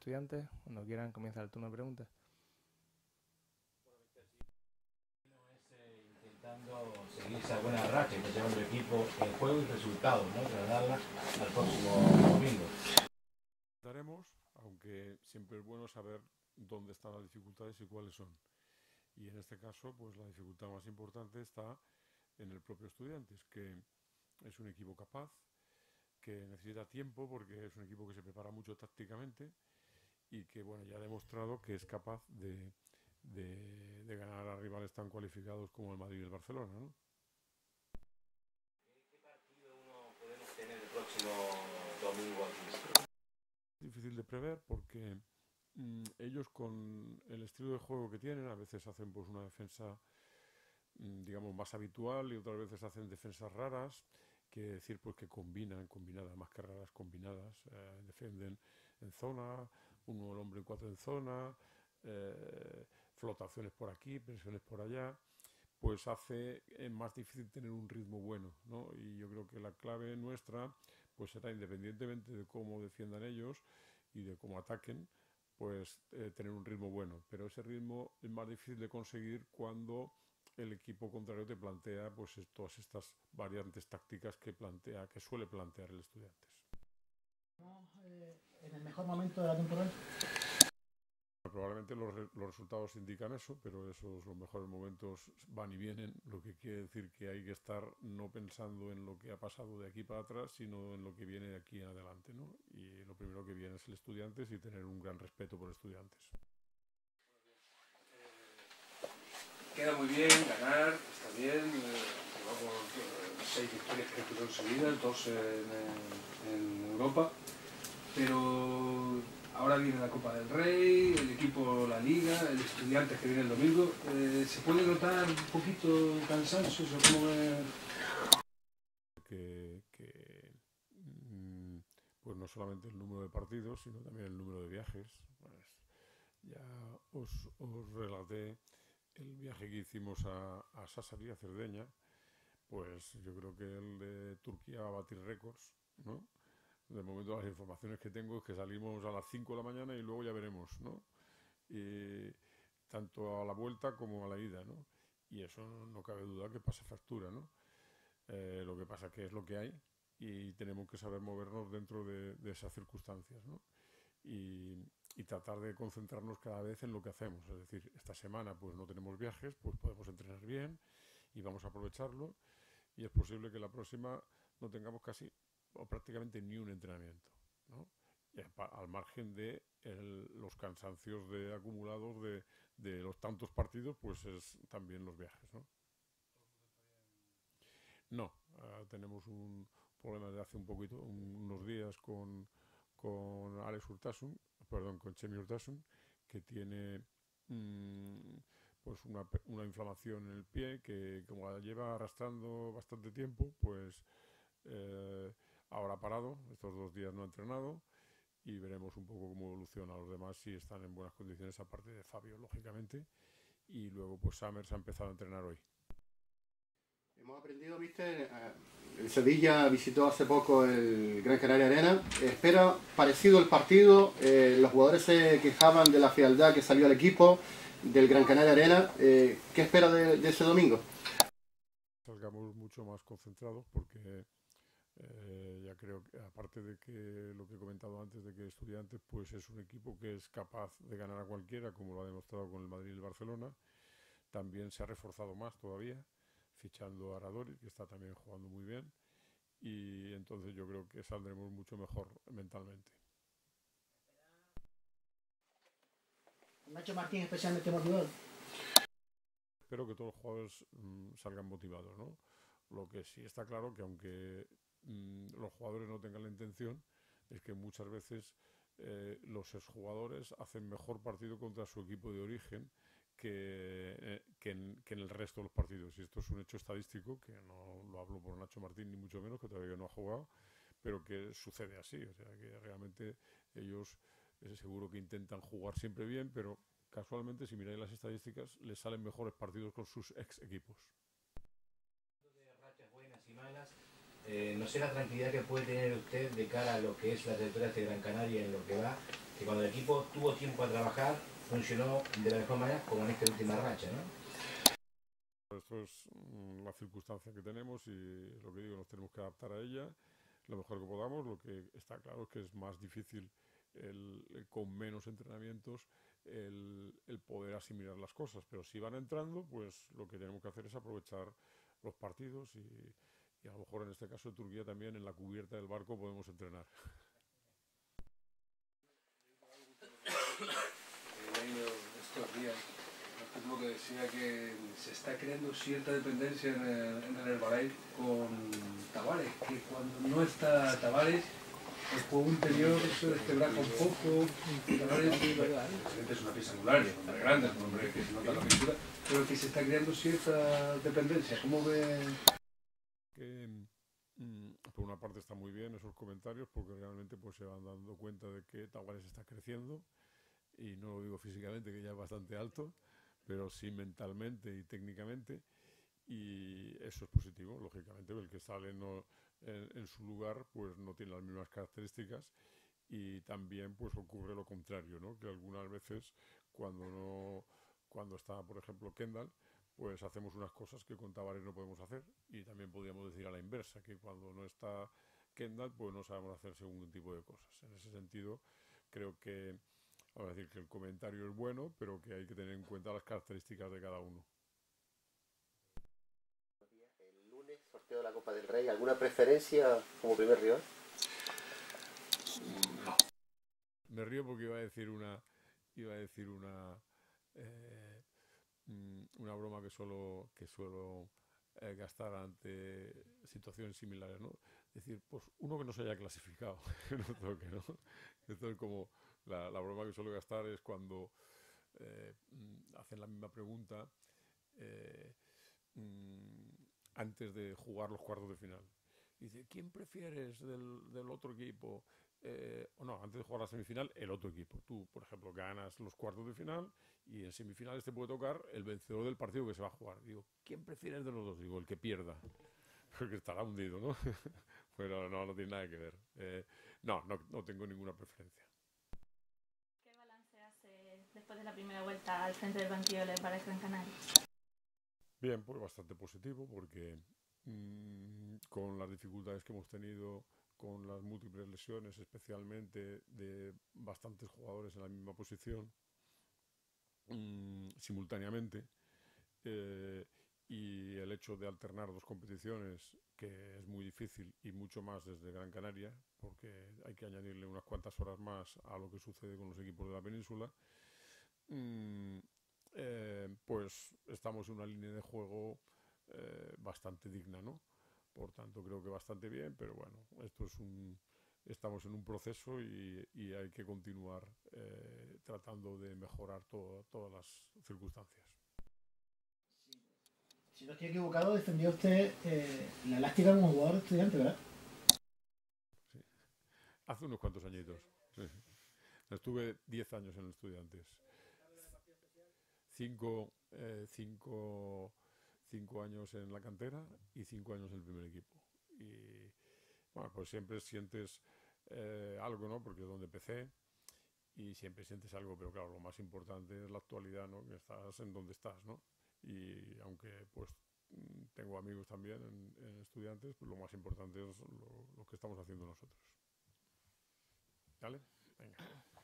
Estudiantes. Cuando quieran comienza el turno de preguntas. Intentando seguir esa buena racha que lleva el equipo en juego y resultados, ¿no? Trasladarla al próximo domingo. Daremos, aunque siempre es bueno saber dónde están las dificultades y cuáles son. Y en este caso, pues la dificultad más importante está en el propio Estudiantes, que es un equipo capaz, que necesita tiempo porque es un equipo que se prepara mucho tácticamente y que, bueno, ya ha demostrado que es capaz de ganar a rivales tan cualificados como el Madrid y el Barcelona, ¿no? ¿Qué partido uno podemos tener el próximo domingo aquí? Difícil de prever porque ellos, con el estilo de juego que tienen, a veces hacen pues una defensa digamos más habitual y otras veces hacen defensas raras, que decir pues que combinadas, más que raras, combinadas, defienden en zona, uno el hombre en cuatro en zona, flotaciones por aquí, presiones por allá, pues hace más difícil tener un ritmo bueno, ¿no? Y yo creo que la clave nuestra pues será, independientemente de cómo defiendan ellos y de cómo ataquen, pues tener un ritmo bueno. Pero ese ritmo es más difícil de conseguir cuando el equipo contrario te plantea pues todas estas variantes tácticas que suele plantear el Estudiantes. En el mejor momento de la temporada. Probablemente los resultados indican eso, pero los mejores momentos van y vienen, lo que quiere decir que hay que estar no pensando en lo que ha pasado de aquí para atrás, sino en lo que viene de aquí en adelante, ¿no? Y lo primero que viene es el Estudiantes y tener un gran respeto por Estudiantes. Queda muy bien ganar, está bien, llevamos 6 victorias que conseguidas, 2 en Europa, pero ahora viene la Copa del Rey, el equipo la Liga, el Estudiantes que viene el domingo. ¿Se puede notar un poquito de cansancio? ¿Cómo ve? Pues no solamente el número de partidos, sino también el número de viajes. Pues ya os relaté el viaje que hicimos a Sassari, a Cerdeña. Pues yo creo que el de Turquía va a batir récords, ¿no? De momento las informaciones que tengo es que salimos a las 5 de la mañana y luego ya veremos, ¿no? Y tanto a la vuelta como a la ida, ¿no? Y eso no cabe duda que pasa factura, ¿no? Lo que pasa que es lo que hay y tenemos que saber movernos dentro de esas circunstancias, ¿no? Y tratar de concentrarnos cada vez en lo que hacemos. Es decir, esta semana pues no tenemos viajes, pues podemos entrenar bien y vamos a aprovecharlo, y es posible que la próxima no tengamos casi o prácticamente ni un entrenamiento, ¿no? Al margen de los cansancios acumulados de los tantos partidos, pues es también los viajes, ¿no? No, tenemos un problema de hace unos días con Alex Urtasun, perdón, con Chemi Urtasun, que tiene pues una inflamación en el pie que, como la lleva arrastrando bastante tiempo, pues ahora ha parado, estos 2 días no ha entrenado, y veremos un poco cómo evoluciona. Los demás sí están en buenas condiciones, aparte de Fabio, lógicamente, y luego pues Summers ha empezado a entrenar hoy. Hemos aprendido, viste, el Sevilla visitó hace poco el Gran Canaria Arena. Espera parecido el partido, los jugadores se quejaban de la frialdad que salió al equipo del Gran Canaria Arena. ¿Qué espera de ese domingo? Salgamos mucho más concentrados porque ya creo que, aparte de que lo que he comentado antes, de que Estudiantes pues es un equipo que es capaz de ganar a cualquiera, como lo ha demostrado con el Madrid y el Barcelona, también se ha reforzado más todavía, fichando a Aradori, que está también jugando muy bien, y entonces yo creo que saldremos mucho mejor mentalmente. Nacho Martín especialmente motivado. Espero que todos los jugadores salgan motivados, ¿no? Lo que sí está claro que aunque los jugadores no tengan la intención, es que muchas veces los exjugadores hacen mejor partido contra su equipo de origen que en el resto de los partidos. Y esto es un hecho estadístico, que no lo hablo por Nacho Martín ni mucho menos, que todavía no ha jugado, pero que sucede así. O sea, que realmente ellos seguro que intentan jugar siempre bien, pero casualmente, si miráis las estadísticas, les salen mejores partidos con sus ex equipos. De rachas buenas y malas, no sé la tranquilidad que puede tener usted de cara a lo que es la trayectoria de Gran Canaria en lo que va que cuando el equipo tuvo tiempo a trabajar, funcionó de la mejor manera como en esta última racha, ¿no? Esto es la circunstancia que tenemos y lo que digo, nos tenemos que adaptar a ella lo mejor que podamos. Lo que está claro es que es más difícil con menos entrenamientos el poder asimilar las cosas, pero si van entrando, pues lo que tenemos que hacer es aprovechar los partidos y a lo mejor en este caso de Turquía también en la cubierta del barco podemos entrenar. He leído estos días un artículo que decía que se está creando cierta dependencia en el Herbalife con Tavares, que cuando no está Tavares, el juego interior se desquebraja un poco. Tavares es una pieza angular, es un hombre grande, es un hombre que se nota la pintura, pero que se está creando cierta dependencia. ¿Cómo ve? Que por una parte está muy bien esos comentarios porque realmente pues se van dando cuenta de que Tavares está creciendo, y no lo digo físicamente, que ya es bastante alto, pero sí mentalmente y técnicamente, y eso es positivo. Lógicamente el que sale en su lugar pues no tiene las mismas características, y también pues ocurre lo contrario, ¿no? Que algunas veces cuando está por ejemplo Kendall, pues hacemos unas cosas que con Tavares no podemos hacer, y también podríamos decir a la inversa, que cuando no está Kendall pues no sabemos hacer según tipo de cosas. En ese sentido creo que, vamos a decir, que el comentario es bueno, pero que hay que tener en cuenta las características de cada uno. El lunes, sorteo de la Copa del Rey, ¿alguna preferencia como primer rival? No. Me río porque iba a decir una broma que suelo gastar ante situaciones similares, ¿no? Es decir, pues uno que no se haya clasificado, no toque, ¿no? Esto es como la broma que suelo gastar es cuando hacen la misma pregunta antes de jugar los cuartos de final. Dice, ¿quién prefieres del otro equipo? O no, antes de jugar la semifinal, el otro equipo. Tú, por ejemplo, ganas los cuartos de final y en semifinales te puede tocar el vencedor del partido que se va a jugar. Digo, ¿quién prefieres de los dos? Digo, el que pierda. Porque estará hundido, ¿no? Pero no tiene nada que ver. No tengo ninguna preferencia. ¿Qué balance hace después de la primera vuelta al frente del banquillo del Bares Gran Canaria? Bien, pues bastante positivo porque con las dificultades que hemos tenido, con las múltiples lesiones, especialmente de bastantes jugadores en la misma posición simultáneamente, y el hecho de alternar dos competiciones, que es muy difícil, y mucho más desde Gran Canaria, porque hay que añadirle unas cuantas horas más a lo que sucede con los equipos de la península, pues estamos en una línea de juego bastante digna, ¿no? Por tanto, creo que bastante bien, pero bueno, estamos en un proceso y hay que continuar tratando de mejorar todas las circunstancias. Si no estoy equivocado, defendió usted la elástica como jugador de Estudiantes, ¿verdad? Sí. Hace unos cuantos añitos. Sí. Estuve 10 años en Estudiantes. 5 años en la cantera y 5 años en el primer equipo. Y bueno, pues siempre sientes algo, ¿no? Porque es donde empecé y siempre sientes algo, pero claro, lo más importante es la actualidad, ¿no? Que estás en donde estás, ¿no? Y aunque pues tengo amigos también en Estudiantes, pues lo más importante es lo que estamos haciendo nosotros. ¿Vale? Venga.